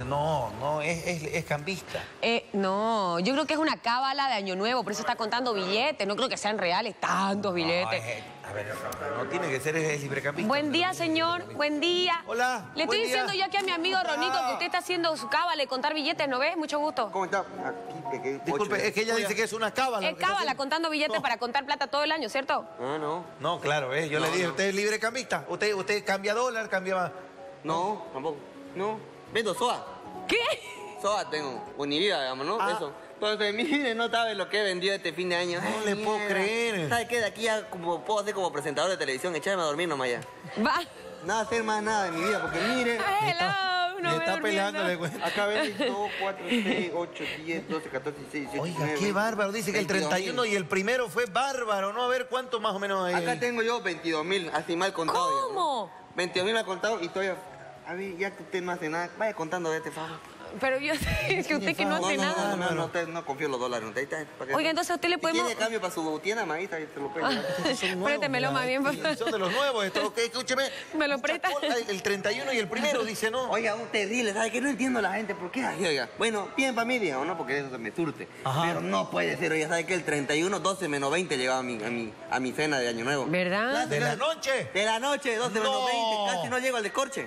No, es cambista. No, yo creo que es una cábala de Año Nuevo, por eso está contando billetes. No creo que sean reales tantos billetes. A ver, no tiene que ser, es librecambista. Buen día, señor. Buen día. Hola. Le estoy diciendo yo aquí a mi amigo Ronito que usted está haciendo su cábala y contar billetes, ¿no ves? Mucho gusto. ¿Cómo está? Aquí, Disculpe, es que ella dice que es una cábala. Es cábala, contando billetes para contar plata todo el año, ¿cierto? No. No, claro, yo le dije, usted es librecambista. Usted cambia dólar, cambia... No, tampoco. No. Vendo SOA. ¿Qué? SOA tengo. Univida, digamos, ¿no? Eso. Entonces, mire, no sabe lo que he vendido este fin de año. No le puedo creer. ¿Sabe qué? De aquí ya puedo hacer como presentador de televisión. Echarme a dormir nomás ya. Va. Nada, hacer más nada de mi vida, porque mire... Hello, no Le me está durmiendo. peleando, le cuento. Acá ven 2, 4, 6, 8, 10, 12, 14, 16, 17, Oiga, 19, qué bárbaro. Dice que el 31 y el primero fue bárbaro, ¿no? A ver, ¿cuánto más o menos hay? Acá tengo yo 22.000, así mal contado. ¿Cómo? 22.000 me ha contado y estoy... A ver, ya que usted no hace nada, vaya contando de este favor. Pero yo sé que usted que no hace nada. No confío en los dólares. No, Oiga, entonces a usted le podemos... ¿Tiene cambio para su tienda, maíz? Ahí te lo puede llevar. Prétemelo más bien. Son de los nuevos estos. Ok, escúcheme. ¿Me lo presta? El 31 y el primero, dice, ¿no? Oiga, un terrible, ¿sabe qué? No entiendo a la gente, ¿por qué? Ay, oiga, bueno, bien para mí, digamos, ¿no? Porque eso se me surte. Ajá. Pero no puede ser, oiga, ¿sabe qué? El 31, 12 menos 20 llegaba a mi cena de Año Nuevo. ¿Verdad? ¿De la noche? De la noche, 12 menos No. 20, casi no llego al descorche.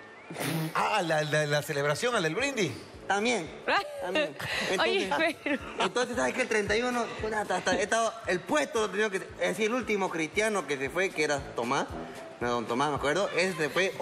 Ah, la celebración, al del brindis. También. También. Oye, pero... Entonces, ¿sabes qué? El 31, el puesto lo tenía que... Es decir, el último cristiano que se fue, que era Tomás. No, don Tomás, me acuerdo. Ese se fue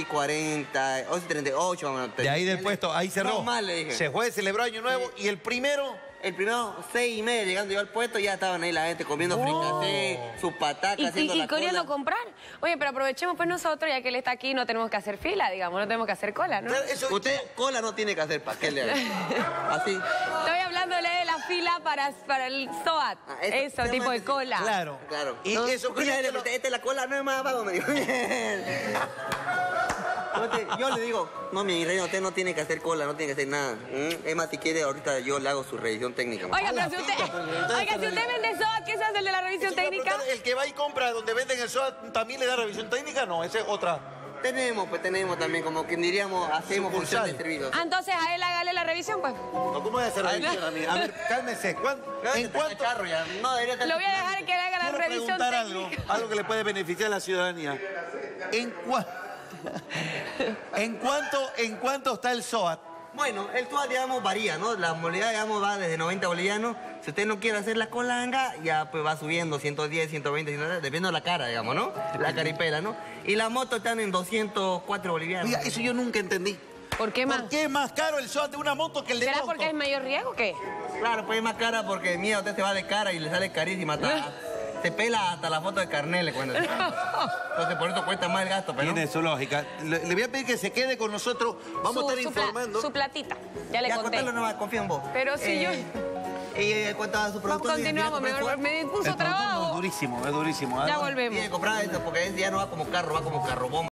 11:40, 11:38. Bueno, De ahí del puesto, ahí cerró. No mal, le dije. Se fue, celebró Año Nuevo y el primero... El primero, 6:30, llegando yo al puesto, ya estaban ahí la gente comiendo fricasé, sus patacas, haciendo la corriendo a cola. comprar. Oye, pero aprovechemos pues nosotros, ya que él está aquí, no tenemos que hacer fila, digamos, no tenemos que hacer cola, ¿no? Claro, eso... Usted cola no tiene que hacer, ¿para qué le haga? Así. Estoy hablándole de la fila para el SOAT. Eso, tipo de cola. Claro. Claro. Y No, eso... porque esta es la cola, no es más abajo, me dijo. Yo le digo, no, mi reina, usted no tiene que hacer cola, no tiene que hacer nada. Es más, si quiere, ahorita yo le hago su revisión técnica. Oiga, pero si usted, si usted vende SOAT, ¿qué se hace el de la revisión técnica? El que va y compra donde venden el SOAT, ¿también le da revisión técnica? No, esa es otra. Tenemos también, como que diríamos, hacemos función de servicio. Ah, entonces a él hágale la revisión, pues. No, ¿cómo voy a hacer revisión a mí? A ver, cálmese. ¿En cuánto? No, debería estar... Lo voy a dejar que le haga la Quiero revisión preguntar técnica. algo que le puede beneficiar a la ciudadanía. ¿En cuánto está el SOAT? Bueno, el SOAT, digamos, varía, ¿no? La modalidad, digamos, va desde 90 bolivianos. Si usted no quiere hacer la colanga, ya pues va subiendo 110, 120, 130, dependiendo de la cara, digamos, ¿no? La caripela, ¿no? Y la moto están en 204 bolivianos. Oiga, eso yo nunca entendí. ¿Por qué más? ¿Por qué es más caro el SOAT de una moto que el de ¿Será auto? porque es mayor riesgo o qué? Claro, pues es más cara porque, mira, usted se va de cara y le sale carísima. Se pela hasta la foto de carnet, le cuento. Entonces, por eso cuesta más el gasto, pero... Tiene su lógica. Le voy a pedir que se quede con nosotros. Vamos a estar informando. Su platita, ya le Ya, conté. contarlo nomás, confío en vos. Pero si yo... ¿Y cuánto va su producto? Continuamos, me puso trabajo. Es durísimo, es durísimo. Ya volvemos. Tiene que comprar esto porque ya no va como carro, va como carro bomba.